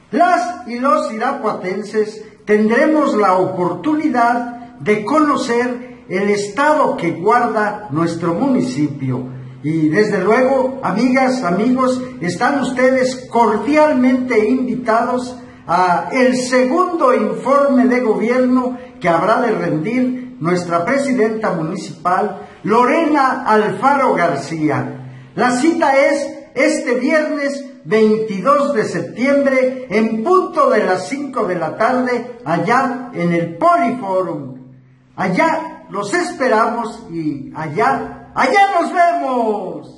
Las y los irapuatenses tendremos la oportunidad de conocer el estado que guarda nuestro municipio. Y desde luego, amigas, amigos, están ustedes cordialmente invitados a el segundo informe de gobierno que habrá de rendir nuestra presidenta municipal, Lorena Alfaro García. La cita es este viernes 22 de septiembre en punto de las 5 de la tarde allá en el Poliforum. Allá los esperamos y allá nos vemos.